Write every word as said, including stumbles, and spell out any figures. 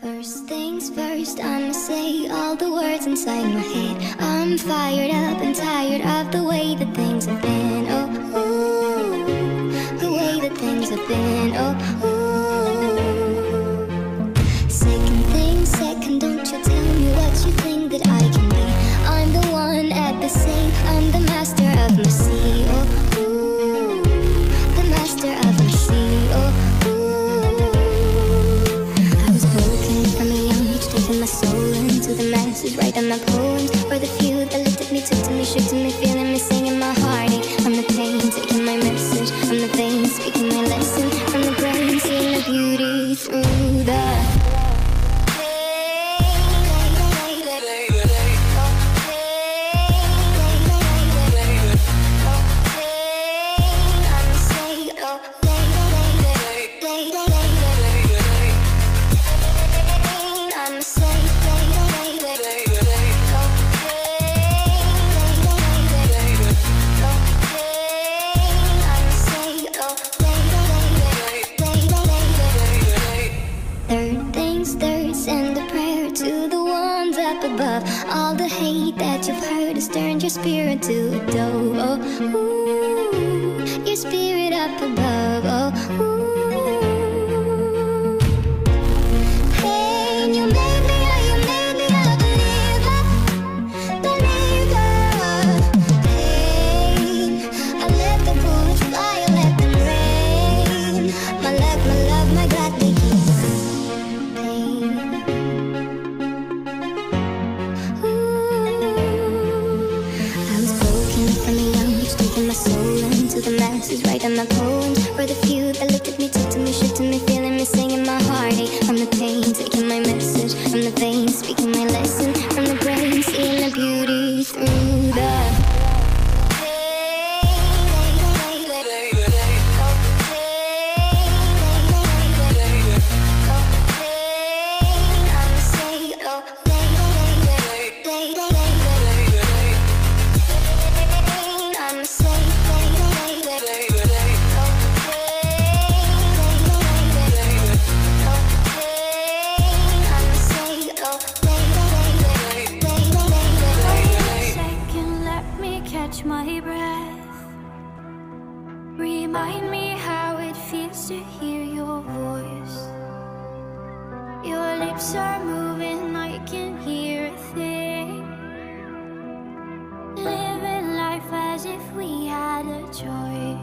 First things first, I'ma say all the words inside my head. I'm fired up and tired of the way that things have been. Oh, ooh, the way that things have been. Oh, ooh. Second thing second, don't you tell me what you think that I can be. I'm the one at the same, I'm the master of my sea. Oh, ooh, the master of my sea. Oh, my soul into the masses, writing my poems for the few that looked at me, took to me, shook to me, feeling me, singing my heartache. From the pain, taking my message from the veins, speaking my lesson from the brain, seeing the beauty through the above. All the hate that you've heard has turned your spirit to a dove. Oh, ooh, your spirit up above. Oh, ooh. Hey, you made me, oh, you made me a believer, believer. Pain, I let the bullets fly, I let them rain. My luck, my love, my gladly keep pain. Taking my soul into the masses, writing my poems for the few that looked at me, took to me, shook to me, feeling me, singing my heartache from the pain, taking my message from the veins, speaking my lesson from the brain, seeing the beauty through the my breath. Remind me how it feels to hear your voice. Your lips are moving, I can hear a thing. Living life as if we had a choice.